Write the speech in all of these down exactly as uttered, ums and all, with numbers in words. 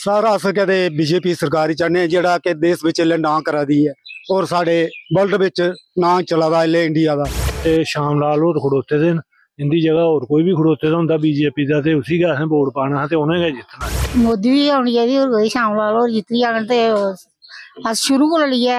सारा अस कहते बीजेपी सरकार ही चाहने जेड़ा कि देश विच इल्ले नां करा दी है और साढ़े वर्ल्ड विच नां चला दा इल्ले इंडिया दा। ते शाम लाल होर खड़ोते दे न, इंदी जगह होर कोई भी खड़ोते दा होंदा बीजेपी दा ते उसी गै असें वोट पाना ते उ'नें गै जित्तना। मोदी भी होनी चाहिदी और कोई शाम लाल होर जित्ती जान ते अस शुरू कोला लेइयै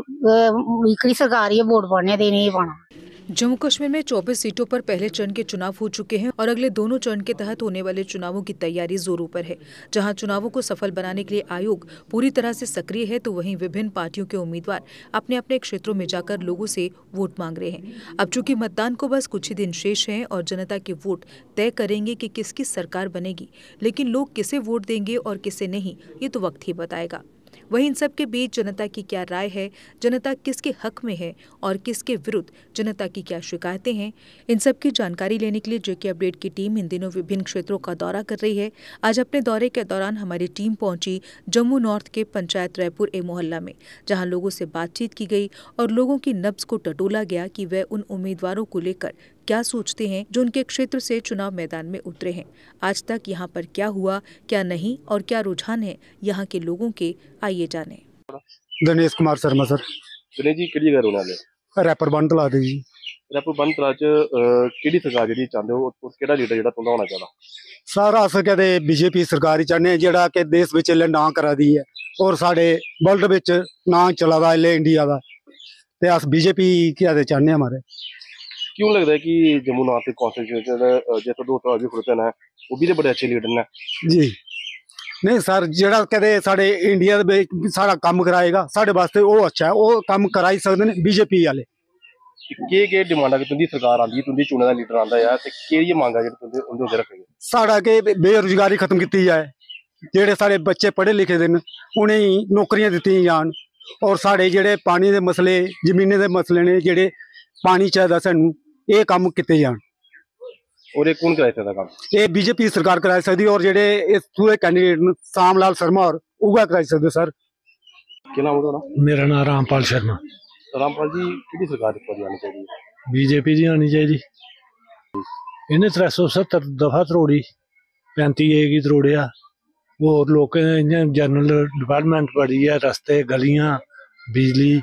एह्कड़ी सरकार ही वोट पाने ते नहीं पाना। जम्मू कश्मीर में चौबीस सीटों पर पहले चरण के चुनाव हो चुके हैं और अगले दोनों चरण के तहत होने वाले चुनावों की तैयारी जोरों पर है। जहां चुनावों को सफल बनाने के लिए आयोग पूरी तरह से सक्रिय है, तो वहीं विभिन्न पार्टियों के उम्मीदवार अपने अपने क्षेत्रों में जाकर लोगों से वोट मांग रहे हैं। अब चूंकि मतदान को बस कुछ ही दिन शेष हैं और जनता के वोट तय करेंगे कि किसकी सरकार बनेगी, लेकिन लोग किसे वोट देंगे और किसे नहीं, ये तो वक्त ही बताएगा। वहीं इन सब के बीच जनता की क्या राय है, जनता किसके हक में है और किसके विरुद्ध, जनता की क्या शिकायतें हैं, इन सब की जानकारी लेने के लिए जेके अपडेट की टीम इन दिनों विभिन्न क्षेत्रों का दौरा कर रही है। आज अपने दौरे के दौरान हमारी टीम पहुंची जम्मू नॉर्थ के पंचायत रायपुर ए मोहल्ला में, जहां लोगों से बातचीत की गई और लोगों की नब्ज को टटोला गया कि वे उन उम्मीदवारों को लेकर क्या सोचते हैं जो उनके क्षेत्र से चुनाव मैदान में उतरे हैं। आज तक यहाँ पर क्या हुआ, क्या नहीं और क्या रुझान है यहाँ के लोगों के, आइए जाने। दिनेश कुमार शर्मा सर। दिनेश जी किहड़ी जगह रहने वाले? रैपर बन तला दे जी। रैपर बन तला च किहड़ी सरकार जेहड़ी चाहते हो और किहड़ा लीडर जेहड़ा तुंदा होना चाहिदा? सारा अस कहते बीजेपी सरकार ही चाहने जेड़ा कि देश विच इल्ले नां करा दी है और साढ़े वर्ल्ड विच नां चला दा इल्ले इंडिया दा, ते अस बीजेपी क्या चाहने हमारे। क्यों लगता है कि जम्मू नॉर्थ कॉन्स्टिट्यूशन जिस दो भी खड़ोते हैं वो भी तो बड़े अच्छे लीडर ने जी? नहीं सर, जेड़ा कहते साढ़े इंडिया दे सारा कम कराएगा साढ़े वास्ते वो अच्छा है, वो कम कराई सकदे ने बीजेपी वाले। केह् केह् डिमांडां कि तुंदी सरकार आंदी तुंदी चुने दा लीडर आंदा है ते केह्ड़ी मांगां जेह्ड़ी तुंदे उंदे अग्गे रखगे? साढ़ा के बेरोजगारी खत्म कीती जाए, जेड़े साढ़े बच्चे पढ़े लिखे दे न उनेंगी नौकरियां दित्तियां जान, और साढ़े जेड़े पानी दे मसले जमीनें दे मसले ने जेड़े पानी चाहिदा सानू ये कम कीते जान। और ये कौन कराई सकदा कम्म? ये बीजेपी सरकार कराई सकदी और जेड़े इस दूए कैंडिडेट न शाम लाल शर्मा और उगा कराई सकदे सर। क्या नाम है? मेरा नाम रामपाल शर्मा। रामपाल जी किहड़ी सरकार इस बारी आनी चाहिए? बीजेपी दी आनी चाहिए। इन्हें त्रै सौ सत्तर दफा त्रोड़ी, पैंती ए गी त्रोड़िया, होर लोकें इ'यां जनरल डिवेलपमेंट बड़ी है, रस्ते गलियां बिजली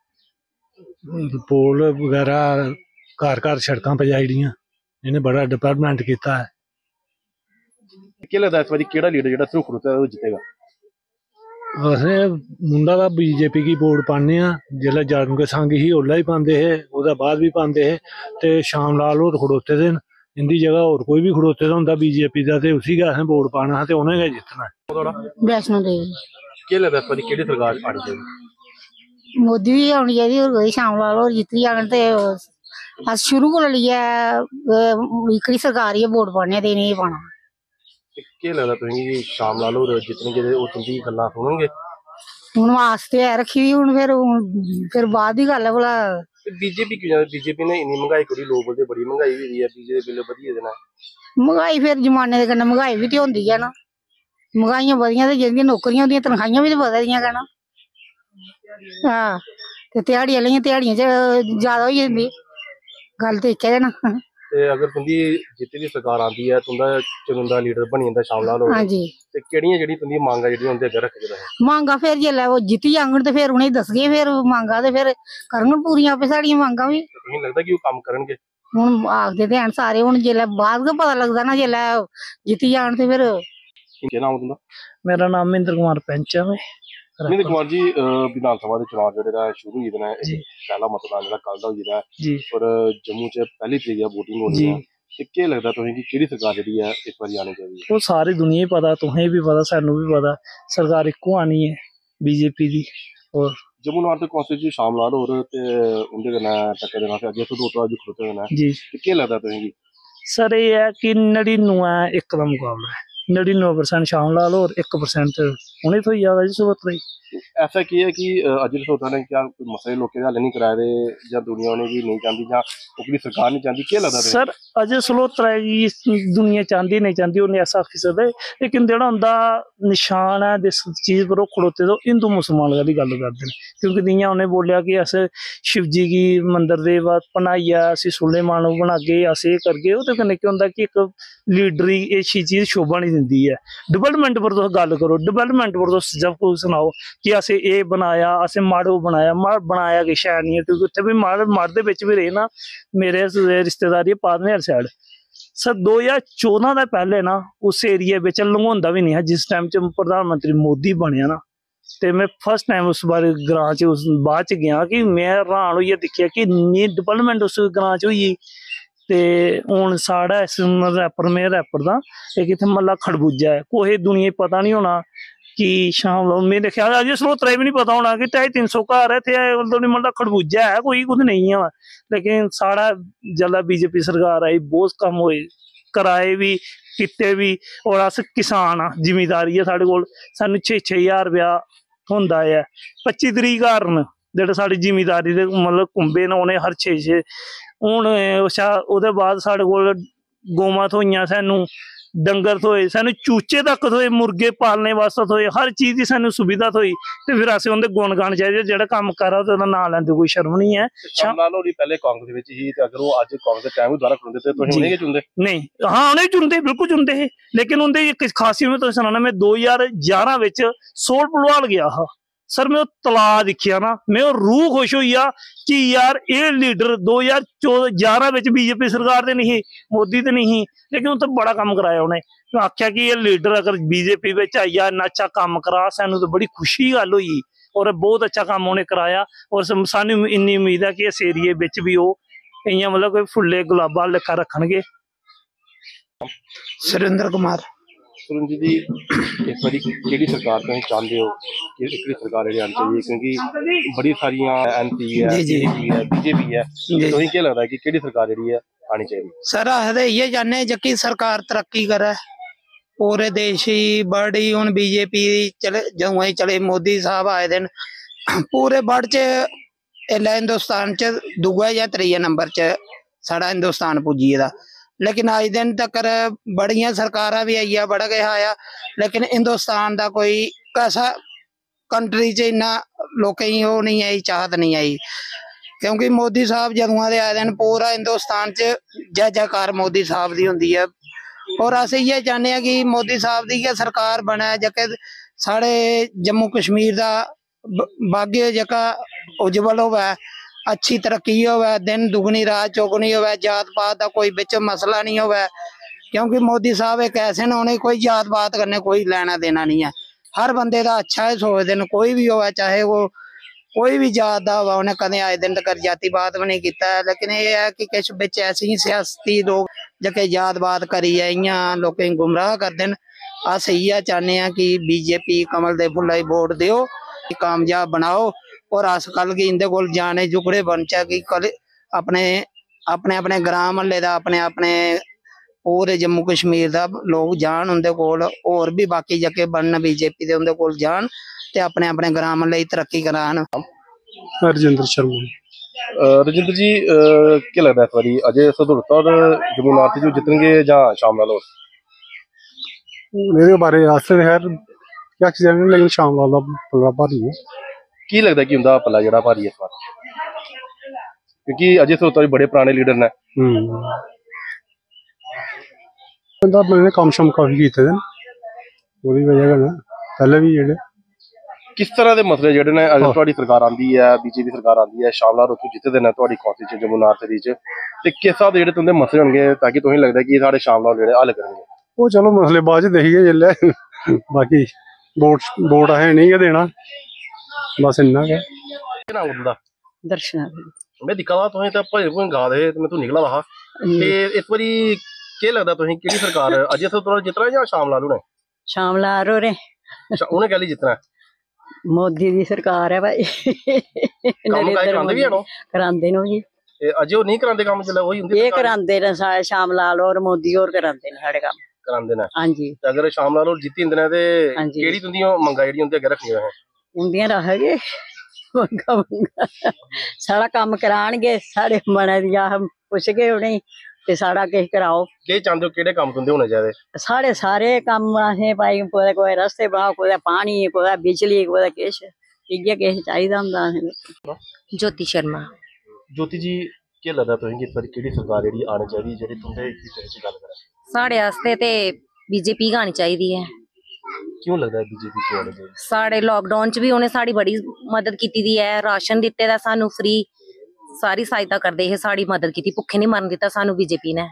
पोल वगैरह घर घर सड़कां पजाई दियां, इन्हें बड़ा डिवेलपमेंट किया है। क्या लगता है इस बारी केड़ा लीडर जेहड़ा सिर्फ खड़ोता है वो जितेगा? असें मुंडा दा बीजेपी की वोट पाने आ, जिसलै जंग संग ही ओल्लै ही पांदे हे, ओह्दे बाद भी पांदे हे, ते शाम लाल होर खड़ोते दे न, इंदी जगह होर कोई भी खड़ोते दा होंदा बीजेपी दा ते उसी गै असें वोट पाना ते उ'नें गै जित्तना। वैष्णो देवी। क्या लगता है इस बारी केड़ी सरकार आनी चाहिए? मोदी भी होनी चाहिदी और कोई शाम लाल होर जित्ती जान ते अस शुरू कोला लेइयै एह्कड़ी सरकार ही वोट पाने ते नहीं पाना। क्या लगता तुसेंगी शाम लाल होर जितने ओह् तुंदी गल्लां सुननगे? हुण आस ते है रखी दी, हुण फिर फिर बाद दी गल्ल है भला। बीजेपी क्यों? बीजेपी ने इन्नी महंगाई करी, लोग बोलदे बड़ी महंगाई होई दी है, बिजली दे बिल बधी गेदे न। महंगाई फिर जमाने दे कन्नै महंगाई भी ते होंदी है ना, महंगाइयां बधियां ते जिंदियां नौकरियां होंदियां तनखाहियां भी ते बधा दियां गै ना। हां ते ध्याड़ी आह्लियां ध्याड़ियां च ज्यादा होई जंदी, गल ते इक्कै ना। ते अगर तुंदी जित्ती दी सरकार आंदी है, तुंदा चुनिंदा लीडर बनी जंदा शाम लाल होर, हां जी, ते केह्ड़ियां जेह्ड़ी तुंदी मांगां जेह्ड़ियां उंदे अग्गे रखगे तुस? मांगा फिर जेल्लै ओह् जित्ती जाङन ते फिर उ'नेंगी दसगे, फिर मांगा ते फिर करङन पूरियां आपे साढ़ियां मांगां भी। तुसेंगी लगदा कि ओह् कम्म करनगे? हुण आखदे ते हैन सारे, हुण जेल्लै बाद गै पता लगदा ना, जेल्लै जित्ती जान ते फिर। क्या नाम तुंदा? मेरा नाम महेंद्र कुमार पैंच है। मैं महेंद्र कुमार जी, विधानसभा दे चुनाव जेह्ड़े शुरू होई गेदे न, पहला मतदान जेह्ड़ा कल दा होई गेदा है और जम्मू च पैह्ली तरीक गी वोटिंग होनी है, ते केह् लगदा तुसेंगी केह्ड़ी सरकार जेह्ड़ी है इस बारी आनी चाहिए? वो सारी दुनिया ही पता, तुसें भी पता, सानू भी पता, सरकार इक्को आनी है बीजेपी दी। और जम्मू नॉर्थ कॉन्स्टिट्यूशन शाम लाल होर ते उंदे कन्नै टक्कर देना अग्गे तो दो तो खड़ोते दे न जी, ते केह् लगदा तुसेंगी? सर ये है कि नड़िनवे इक दा मुकाबला है, नड़िनवे परसेंट शाम लाल होर, इक परसेंट उन्हें थोड़ी ज्यादा जी सबूत रही। ऐसा की है कि अज सोचा ने क्या मसले लोगों के हल नहीं कराए दे या दुनिया ने भी नहीं चाहती या ओकड़ी सरकार नहीं चाहती, क्या लगता है सर अजय सलोत्रा जी दुनिया चाहती नहीं चाहती उन्हें ऐसा आखी सकते, लेकिन जेड़ा उनका निशान है जिस चीज पर वो खड़ोते तो हिंदू मुसलमान की गल करते हैं, क्योंकि जियां उन्हें बोलिया कि अस शिव जी की मंदिर दे बाद बनाइया असी सुलेमान बनागे अस ये करगे, ओहदे कन्नै केह् होंदा कि एक लीडरी ये चीज शोभा नहीं दिंदी है। डिवेलपमेंट पर तुस गल करो, डिवेलपमेंट पर तुस जब कोई सनाओ कि असें एह् बनाया असें मड़ बनाया मड़ बनाया किश है नहीं है, क्योंकि उत्थे भी मड़ मड़ दे बिच भी रेह ना मेरे रिश्तेदारी पादनेर साइड। सर दो हज़ार चौदह का पहले ना उस एरिया बिच लंघोंदा भी नहीं है, जिस टाइम च प्रधानमंत्री मोदी बनया ना ते मैं फर्स्ट टाइम उस बार ग्रां च उस बाद च गया कि मैं हैरान होइयै दिक्खेआ कि इन्नी डिवेलपमेंट उस ग्रां च होई। ते हूँ साढ़ा इस रैपर में रैपर दा एक इत्थे मह्ला खड़बूजा है, कोई दुनिया पता नहीं होना कि शाम मेरे ख्याल अजय सलोत्रा भी नहीं पता होना कि ढाई तीन सौ घर है इतने मतलब खड़बूजा है कोई कुछ नहीं है। लेकिन साढ़ा जल्द बीजेपी सरकार आई बहुत कम होए कराए भी किते भी, और अस किसान हाँ जिमीदारी है साढ़े कोल सानू छे छे हजार रुपया होंदा है पच्ची तरीक घर न जेह्ड़े साढ़ी जिमीदारी दे मतलब कुंबे न उन्हें हर छे छे हूँ अच्छा ओह्दे बाद साढ़े कोल गौवां थ्होइयां सानू डंगर थोए सानू चूचे तक थोए मुर्गे पालने वास्ते थोए हर चीज़ की सानू सुविधा थोई ते फिर असें उंदे गुण गाने चाहिए जेह्ड़ा कम्म करा ते ओह्दा नां लैंदे कोई शर्म नहीं है। शामलाल होरी पहले कांग्रेस विच ही ते अगर वो अज कांग्रेस दे टाइम दोबारा चुनदे ते तुसीं उनें गै चुनदे? नहीं हाँ उनें चुनदे बिल्कुल चुनदे हे, लेकिन उंदे इक खासियत में तुसें सनाना मैं दो हज़ार ग्यारह विच सोल भलवाल गया हा सर, मैं तला दिखिया ना मैं रूह खुश होई कि यार ये लीडर दो हज़ार चौदह ग्यारह विच बीजेपी सरकार ते नहीं मोदी ते नहीं, लेकिन उत्थे बड़ा कम कराया उन्हें। मैं आख्या कि ये लीडर अगर बीजेपी विच आई जा इन्ना अच्छा कम करा सानू तो बड़ी खुशी की गल होई और बहुत अच्छा कम उन्हें कराया और सानू इन्नी उम्मीद है कि इस एरिए विच भी वो इयां मतलब कोई फुल्ले गुलाबा लेखा रखणगे। सुरेंद्र कुमार। सुरेंद्र जी इस बारी केड़ी सरकार तुसीं चाहते हो कि एह्कड़ी सरकार जेह्ड़ी आनी चाहिए, क्योंकि बड़ी सारियां एम पी है पीडीपी है बीजेपी है, तुसीं केह् लगदा है कि केह्ड़ी सरकार जेह्ड़ी है आनी चाहिए? सर अस ते इयै चाहने जेह्की सरकार तरक्की करे पूरे देश ही बड़ी हुण बीजेपी चले जदूं ही चले मोदी साहब आए दे न पूरे बड़ च एल्लै हिंदुस्तान च दूआ या त्रीए नंबर च साढ़ा हिंदुस्तान पुज्जी गेदा, लेकिन अज दिन तक बड़ियां सरकारां भी आई बड़ा किश आया, लेकिन हिंदुस्तान का कोई कैसा कंट्री च इन्ना लोकें गी ओह् नहीं आई चाहत नहीं आई, क्योंकि मोदी साहब जदुआं दे आए दे न पूरा हिंदुस्तान च जय जयकार मोदी साहब दी हुंदी है। और अस इयै चाहने कि मोदी साहब दी गै सरकार बने जेह्के साढ़े जम्मू कश्मीर दा भाग्य जेह्का उज्जवल होवे, अच्छी तरक्की होवे, दिन दुगनी रात चौगनी होवे, जात पात का कोई बिच मसला नहीं होवे, क्योंकि मोदी साहब एक ऐसे न उन्हें कोई जात पात कन्नै कोई लैना देना नहीं है, हर बंदे का अच्छा ही सोचते हैं, कोई भी होवे चाहे वो कोई भी जात का होवे उन्हें कदें अज दिन तक जातिवाद भी नहीं किया है। लेकिन यह है कि किश बिच ऐसे सियासती लोग जेह्के जातवाद करियै इयां लोकें गुमराह करदे न, अस इयै चाहने कि बीजेपी कमल दे फुल्ला वोट दिओ कामयाब बनाओ और अस कल गी इंदे कोल जाने जुगड़े बनचे कि कल अपने अपने अपने ग्रां म्हल्ले दा अपने अपने पूरे जम्मू कश्मीर दा लोग जान उंदे कोल, होर भी बाकी जेह्के बनन बीजेपी दे उंदे कोल जान ते अपने अपने ग्रां म्हल्ले दी तरक्की करान। रजिंद्र शर्मा। रजिंद्र जी क्या लगता है इस बारी अजय सदोरता और जमुना जो जितने या शामलाल होर? मेरे बारे आस्ते खैर क्या चीज़ लेकिन शामलाल दा पल्ला भारी है। की लगता है कि उनका पल्ला जेह्ड़ा भारी है इस बार, क्योंकि अजय सदोरता भी बड़े पुराने लीडर ने? मैंने कम शम काफी किए ओह्दी वजह कन्नै पहले भी जेह्ड़े किस तरह के मसले जेह्ड़े ने अगर तुहाडी सरकार आंदी है बीजेपी सरकार आंदी है शामलाल उत्थों जितदे ने तुहाडी कॉन्स्टिट्यूशन जम्मू नार्थ च ते किस स्हाब दे जेह्ड़े तुंदे मसले होणगे ताकि तुसें लगदा कि साढ़े शामलाल जेह्ड़े हल करनगे? ओह् चलो मसले बाद च दिखगे जेल्लै, बाकी वोट वोट असें नहीं गै देना बस इन्ना गै। केह् नाम तुंदा? दर्शना। मैं दिक्खा दा तुसें ते भजन भुजन गा दे हे ते मैं तूं निकला दा हा ते इस बारी केह् लगदा तुसें केह्ड़ी सरकार अजय सदोरता जितना जां शामलाल होरें? शामलाल होरें। उ'नें कैह्ली जितना? मोदी दी सरकार है भाई। कम्म काज करांदे भी हैन ओह्? करांदे न जी। अजय होर नहीं करांदे कम्म जेल्लै ओही हुंदी? एह् करांदे न शामलाल होर मोदी होर करांदे न साढ़े कम्म। करांदे ने हाँ जी ते अगर शाम लाल होर जित्ती जंदे ने ते हाँ जी। केह्ड़ी तुंदियां मंगां जेह्ड़ियां उंदे अग्गें रक्खनियां तुसें? उंदियां रखगे मंगा मंगा साढ़ा कम्म करानगे साढ़े मनै दियां अस पुछगे उ'नेंगी ते साढ़ा किश कराओ। केह् चांह्दे हो केह्ड़े कम्म तुंदे होने चाहिदे? साढ़े सारे कम्म असें भाई कुदै कुदै रस्ते बनाओ कुदै पानी कुदै बिजली कुदै किश इ'यै किश चाहिदा होंदा असें। ज्योति शर्मा। ज्योति जी केह् लगदा तुसेंगी इस बारी केह्ड़ी सरकार जेह्ड़ी आनी चाहिदी जेह्ड़ी तुंदे हिस्से च गल्ल करै? साढ़े आस्ते ते बीजेपी गै आनी चाहिदी है। क्यों लगदा है बीजेपी क्यों आनी चाहिदी? साढ़े लॉकडाउन च भी उ'नें साढ़ी बड़ी मदद कीती दी है, राशन दित्ते दा सानू फ्री, सारी सहायता करदे हे, साढ़ी मदद कीती, भुक्खे नहीं मरन दित्ता सानू बीजेपी ने।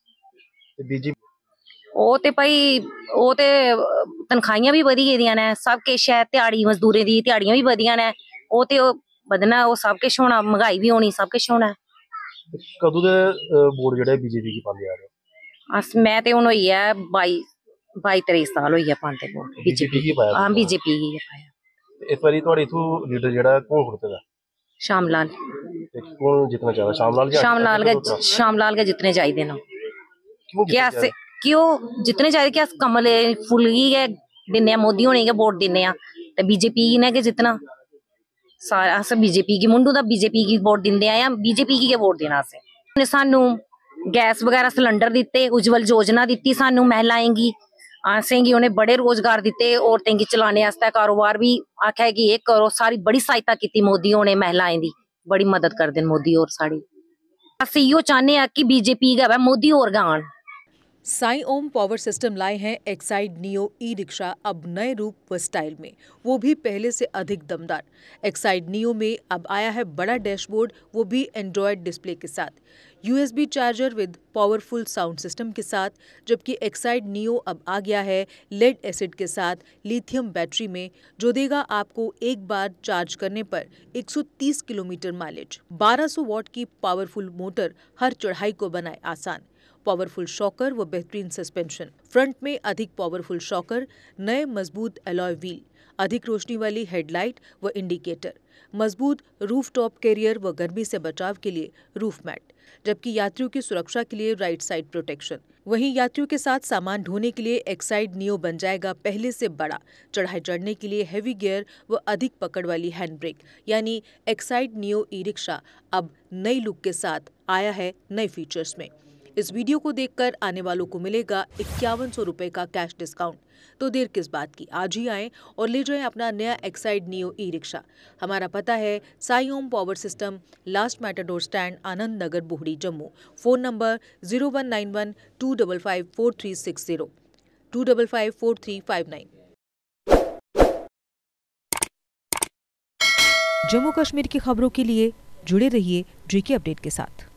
बीजेपी ओह् ते भाई ओह् ते तनखाहियां भी वधी गेदियां ने, सब किश है, ध्याड़ी मजदूरें दी ध्याड़ियां भी वधियां ने, ओह् ते बधना, ओह् सब किश होना, महंगाई भी होनी, सब किश होना। कदूं दे वोट जेह्ड़े बीजेपी गी पांदे आ रहे हो? अस मैं ते हुन होई है बाई बाई त्रेई साल होई है पांदे वोट बीजेपी गी पाया? हां बीजेपी गी गै पाया। इस बारी थुआढ़े इत्थूं लीडर जेह्ड़ा कौन खड़ोते दा? श्याम लाल। ते कौन जितना चाहिदा? श्याम लाल जी? श्याम लाल गै श्याम लाल गै जितने चाहिदे न। कि अस कि ओह् जितने चाहिदे कि अस कमल फुल्ल गी गै दिन्ने आं, मोदी होने गी गै वोट दिन्ने आं, ते बीजेपी ने गै जितना। सारा अस बीजेपी गी मुंडू दा बीजेपी गी वोट दिंदे आए आं, बीजेपी गी गै वोट देना असें। उ'नें सानू गैस वगैरह सिलेंडर दित्ते, उज्जवल योजना दित्ती सानू महिलाएं गी, असें गी उ'नें बड़े रोजगार दित्ते, औरतें गी चलाने आस्तै कारोबार भी आखेआ कि एह् करो, सारी बड़ी सहायता कीती मोदी होने महिलाएं दी, बड़ी मदद करदे न मोदी होर साढ़ी। अस इ'यो चाह्न्ने आं कि बीजेपी गै मोदी होर गै आन। साई ओम पावर सिस्टम लाए हैं एक्साइड नियो ई रिक्शा अब नए रूप व स्टाइल में, वो भी पहले से अधिक दमदार। एक्साइड नियो में अब आया है बड़ा डैशबोर्ड, वो भी एंड्रॉयड डिस्प्ले के साथ, USB charger with powerful sound system के साथ, जबकि एक्साइड नियो अब आ गया है लेड एसिड के साथ लिथियम बैटरी में, जो देगा आपको एक बार चार्ज करने पर एक सौ तीस किलोमीटर माइलेज। बारह सौ वॉट की पावरफुल मोटर हर चढ़ाई को बनाए आसान, पावरफुल शॉकर व बेहतरीन सस्पेंशन, फ्रंट में अधिक पावरफुल शॉकर, नए मजबूत अलॉय व्हील, अधिक रोशनी वाली हेडलाइट व इंडिकेटर, मजबूत रूफटॉप कैरियर व गर्मी से बचाव के लिए रूफ मैट, जबकि यात्रियों की सुरक्षा के लिए राइट साइड प्रोटेक्शन। वहीं यात्रियों के साथ सामान ढोने के लिए एक्साइड नियो बन जाएगा पहले से बड़ा, चढ़ाई चढ़ने के लिए हैवी गियर व अधिक पकड़ वाली हैंड ब्रेक, यानी एक्साइड नियो ई रिक्शा अब नई लुक के साथ आया है नए फीचर्स में। इस वीडियो को देखकर आने वालों को मिलेगा इक्यावन सौ रुपए का कैश डिस्काउंट, तो देर किस बात की, आज ही आएं और ले जाएं अपना नया एक्साइड नियो ई रिक्शा। हमारा पता है Sai Om power system, last matador stand, Anand Nagar, Bohri, Jammu. Phone number zero one nine one two double five four three six zero two double five four three five nine. Jammu Kashmir की खबरों के लिए जुड़े रहिए जेके अपडेट के साथ।